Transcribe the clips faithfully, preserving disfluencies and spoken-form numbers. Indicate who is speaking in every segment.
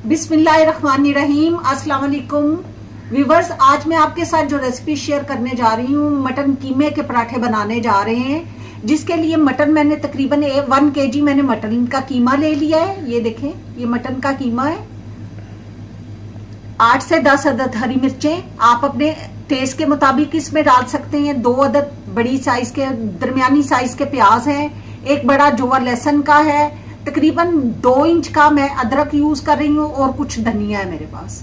Speaker 1: बिस्मिल्लाहिर्रहमानिर्रहीम। अस्सलाम वालेकुम व्यूवर्स, आज मैं आपके साथ जो रेसिपी शेयर करने जा रही हूँ, मटन कीमे के पराठे बनाने जा रहे हैं। जिसके लिए मटन मैंने तकरीबन वन केजी मैंने मटन का कीमा ले लिया है। ये देखें, ये मटन का कीमा है। आठ से दस अदद हरी मिर्चें आप अपने टेस्ट के मुताबिक इसमें डाल सकते हैं। दो अदद बड़ी साइज के दरमियानी साइज के प्याज हैं। एक बड़ा जोआ लहसुन का है। तकरीबन दो इंच का मैं अदरक यूज कर रही हूँ और कुछ धनिया है मेरे पास।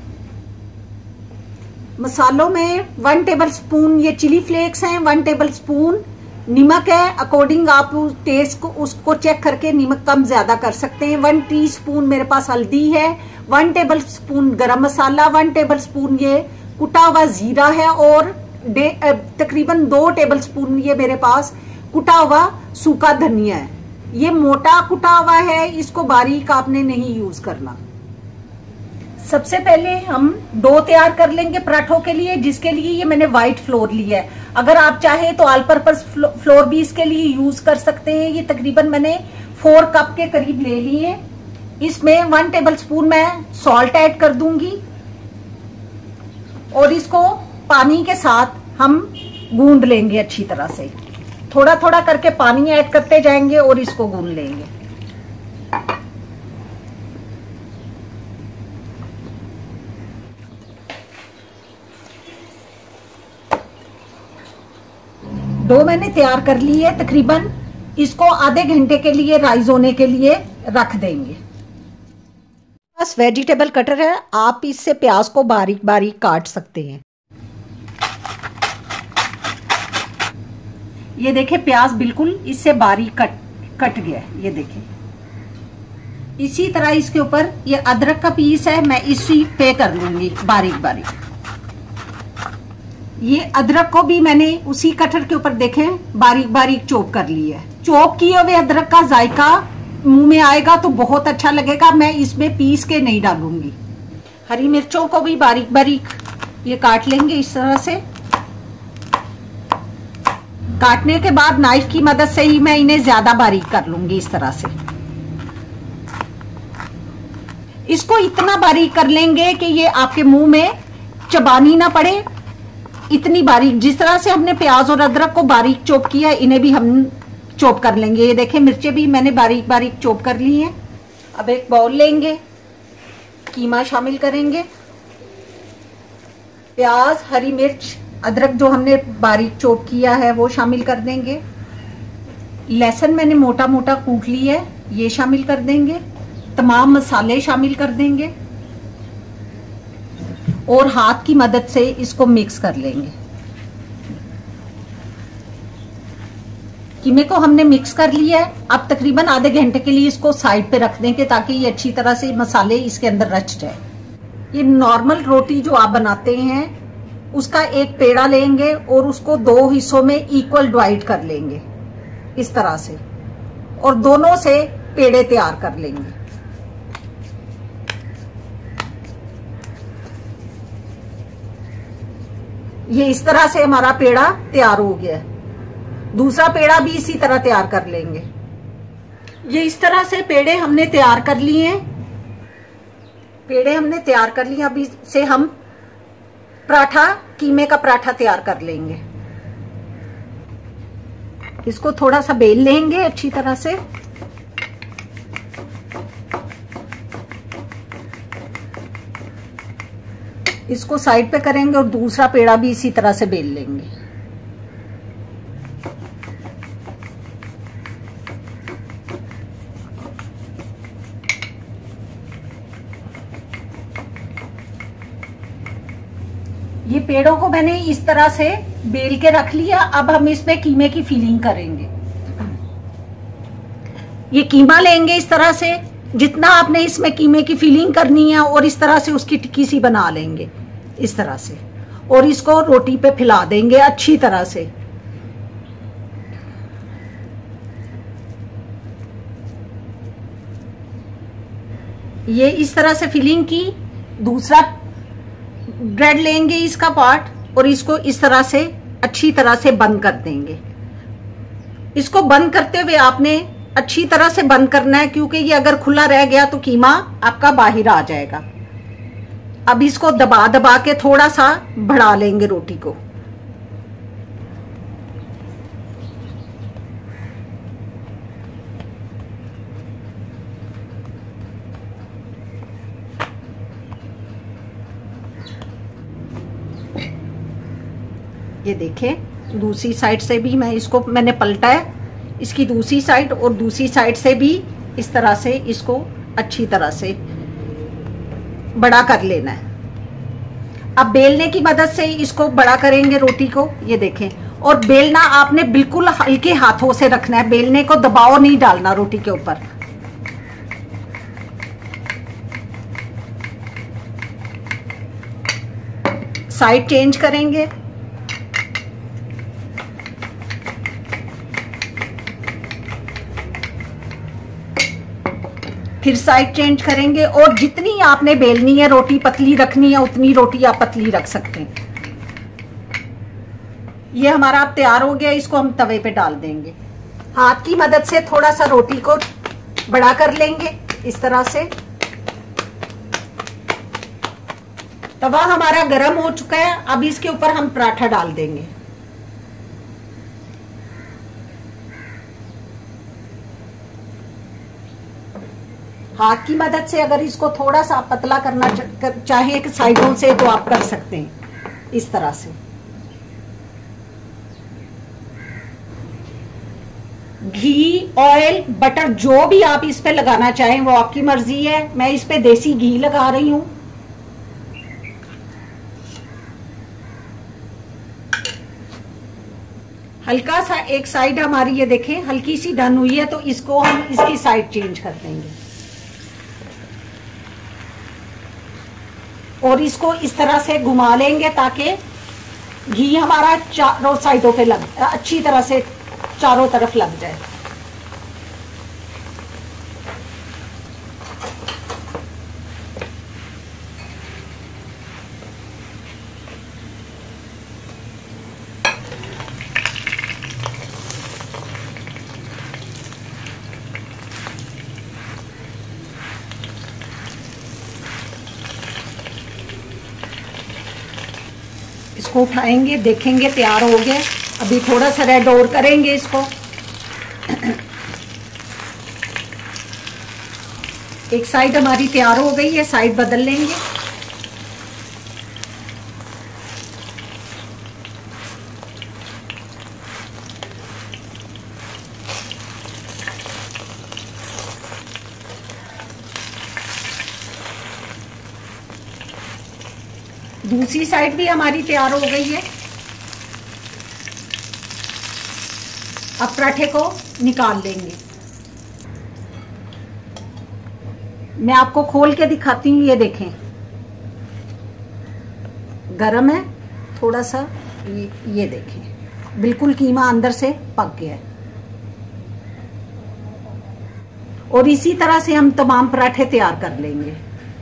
Speaker 1: मसालों में वन टेबल स्पून ये चिली फ्लेक्स हैं, वन टेबल स्पून नमक है। अकॉर्डिंग आप टेस्ट को उसको चेक करके नमक कम ज्यादा कर सकते हैं। वन टीस्पून मेरे पास हल्दी है। वन टेबल स्पून गरम मसाला, वन टेबल स्पून ये कुटा हुआ जीरा है और तकरीबन दो टेबल स्पून ये मेरे पास कुटा हुआ सूखा धनिया है। ये मोटा कुटा हुआ है, इसको बारीक आपने नहीं यूज करना। सबसे पहले हम डो तैयार कर लेंगे पराठों के लिए, जिसके लिए ये मैंने व्हाइट फ्लोर लिया है। अगर आप चाहे तो ऑल पर्पस फ्लोर भी इसके लिए यूज कर सकते हैं। ये तकरीबन मैंने फोर कप के करीब ले लिए। इसमें वन टेबल स्पून मैं सॉल्ट ऐड कर दूंगी और इसको पानी के साथ हम गूंद लेंगे अच्छी तरह से। थोड़ा थोड़ा करके पानी ऐड करते जाएंगे और इसको गूंद लेंगे। डो मैंने तैयार कर ली है। तकरीबन इसको आधे घंटे के लिए राइज होने के लिए रख देंगे। बस वेजिटेबल कटर है, आप इससे प्याज को बारीक बारीक काट सकते हैं। ये देखें, प्याज बिल्कुल इससे बारीक कट कट गया है। ये देखें, इसी तरह इसके ऊपर ये अदरक का पीस है, मैं इसी पे कर लूंगी बारीक बारीक। ये अदरक को भी मैंने उसी कटर के ऊपर देखें बारीक बारीक चॉप कर लिया है। चॉप किए हुए अदरक का जायका मुंह में आएगा तो बहुत अच्छा लगेगा। मैं इसमें पीस के नहीं डालूंगी। हरी मिर्चों को भी बारीक बारीक ये काट लेंगे इस तरह से। काटने के बाद नाइफ की मदद से ही मैं इन्हें ज्यादा बारीक कर लूंगी इस तरह से। इसको इतना बारीक कर लेंगे कि ये आपके मुंह में चबानी ना पड़े। इतनी बारीक, जिस तरह से हमने प्याज और अदरक को बारीक चॉप किया है, इन्हें भी हम चॉप कर लेंगे। ये देखें, मिर्चें भी मैंने बारीक बारीक चॉप कर ली हैं। अब एक बाउल लेंगे, कीमा शामिल करेंगे, प्याज, हरी मिर्च, अदरक जो हमने बारीक चॉप किया है वो शामिल कर देंगे। लहसुन मैंने मोटा मोटा कूट लिया है, ये शामिल कर देंगे। तमाम मसाले शामिल कर देंगे और हाथ की मदद से इसको मिक्स कर लेंगे। कीमे को हमने मिक्स कर लिया है। अब तकरीबन आधे घंटे के लिए इसको साइड पे रख देंगे ताकि ये अच्छी तरह से मसाले इसके अंदर रच जाए। ये नॉर्मल रोटी जो आप बनाते हैं उसका एक पेड़ा लेंगे और उसको दो हिस्सों में इक्वल डिवाइड कर लेंगे इस तरह से, और दोनों से पेड़े तैयार कर लेंगे। ये इस तरह से हमारा पेड़ा तैयार हो गया। दूसरा पेड़ा भी इसी तरह तैयार कर लेंगे। ये इस तरह से पेड़े हमने तैयार कर लिए हैं। पेड़े हमने तैयार कर लिए। अभी से हम पराठा, कीमे का पराठा तैयार कर लेंगे। इसको थोड़ा सा बेल लेंगे अच्छी तरह से। इसको साइड पे करेंगे और दूसरा पेड़ा भी इसी तरह से बेल लेंगे। ये पेड़ों को मैंने इस तरह से बेल के रख लिया। अब हम इसमें कीमे की फिलिंग करेंगे। ये कीमा लेंगे इस तरह से, जितना आपने इसमें कीमे की फिलिंग करनी है, और इस तरह से उसकी टिक्की सी बना लेंगे इस तरह से, और इसको रोटी पे फैला देंगे अच्छी तरह से। ये इस तरह से फिलिंग की। दूसरा ब्रेड लेंगे इसका पार्ट और इसको इस तरह से अच्छी तरह से बंद कर देंगे। इसको बंद करते हुए आपने अच्छी तरह से बंद करना है, क्योंकि ये अगर खुला रह गया तो कीमा आपका बाहर आ जाएगा। अब इसको दबा दबा के थोड़ा सा बढ़ा लेंगे रोटी को। ये देखें, दूसरी साइड से भी मैं इसको मैंने पलटा है, इसकी दूसरी साइड और दूसरी साइड से भी इस तरह से इसको अच्छी तरह से बड़ा कर लेना है। अब बेलने की मदद से इसको बड़ा करेंगे रोटी को। ये देखें, और बेलना आपने बिल्कुल हल्के हाथों से रखना है, बेलने को दबाव नहीं डालना रोटी के ऊपर। साइड चेंज करेंगे। फिर साइड चेंज करेंगे, और जितनी आपने बेलनी है रोटी, पतली रखनी है उतनी रोटी आप पतली रख सकते हैं। ये हमारा अब तैयार हो गया, इसको हम तवे पे डाल देंगे। हाथ की मदद से थोड़ा सा रोटी को बड़ा कर लेंगे इस तरह से। तवा हमारा गर्म हो चुका है, अब इसके ऊपर हम पराठा डाल देंगे। हाथ की मदद से अगर इसको थोड़ा सा पतला करना चाहे साइडों से तो आप कर सकते हैं इस तरह से। घी, ऑयल, बटर जो भी आप इस पे लगाना चाहें वो आपकी मर्जी है। मैं इस पे देसी घी लगा रही हूं। हल्का सा एक साइड हमारी ये देखें हल्की सी डन हुई है, तो इसको हम इसकी साइड चेंज कर देंगे और इसको इस तरह से घुमा लेंगे ताकि घी हमारा चारों साइडों पे लग अच्छी तरह से चारों तरफ लग जाए। इसको उठाएंगे, देखेंगे तैयार हो गए। अभी थोड़ा सा रेड और करेंगे इसको। एक साइड हमारी तैयार हो गई है, साइड बदल लेंगे। दूसरी साइड भी हमारी तैयार हो गई है। अब पराठे को निकाल लेंगे। मैं आपको खोल के दिखाती हूँ। ये देखें, गरम है थोड़ा सा। ये, ये देखें बिल्कुल कीमा अंदर से पक गया है। और इसी तरह से हम तमाम पराठे तैयार कर लेंगे।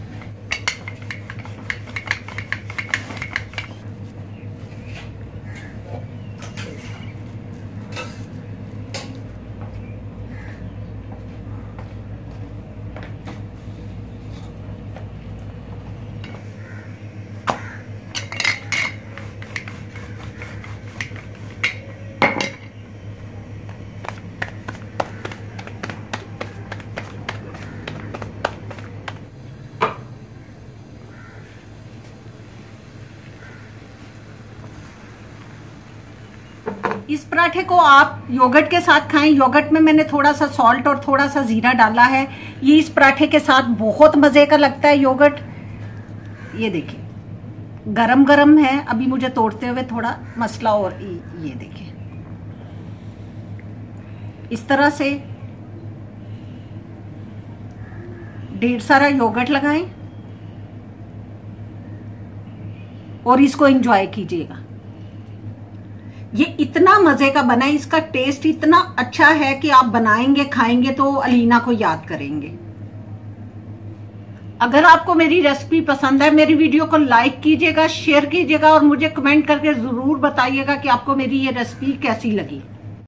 Speaker 1: इस पराठे को आप योगर्ट के साथ खाएं। योगर्ट में मैंने थोड़ा सा सॉल्ट और थोड़ा सा जीरा डाला है। ये इस पराठे के साथ बहुत मजे का लगता है योगर्ट। ये देखिए गरम गरम है। अभी मुझे तोड़ते हुए थोड़ा मसला और ये देखिए इस तरह से ढेर सारा योगर्ट लगाएं और इसको एंजॉय कीजिएगा। ये इतना मजे का बना है, इसका टेस्ट इतना अच्छा है कि आप बनाएंगे खाएंगे तो अलीना को याद करेंगे। अगर आपको मेरी रेसिपी पसंद है, मेरी वीडियो को लाइक कीजिएगा, शेयर कीजिएगा और मुझे कमेंट करके जरूर बताइएगा कि आपको मेरी ये रेसिपी कैसी लगी।